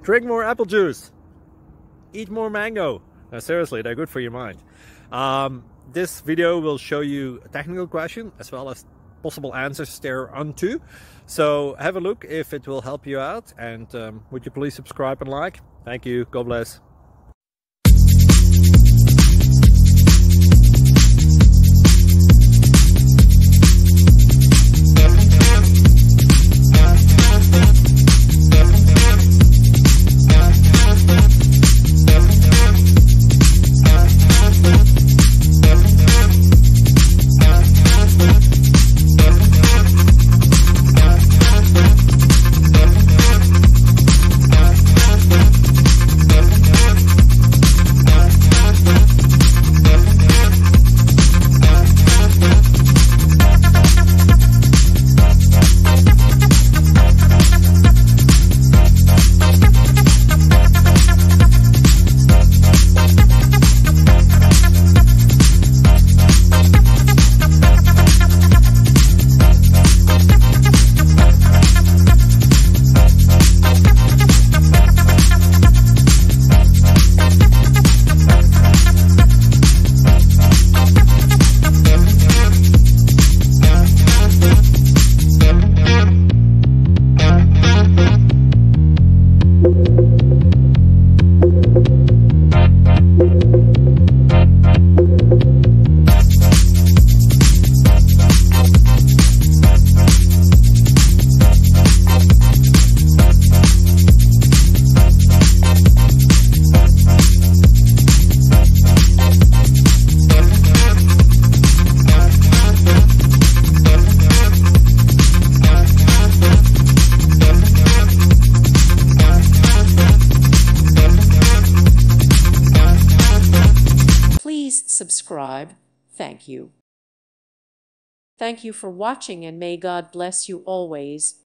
Drink more apple juice. Eat more mango. No, seriously, they're good for your mind. This video will show you a technical question as well as possible answers thereunto. So have a look if it will help you out, and would you please subscribe and like? Thank you. God bless. Subscribe. Thank you. Thank you for watching, and may God bless you always.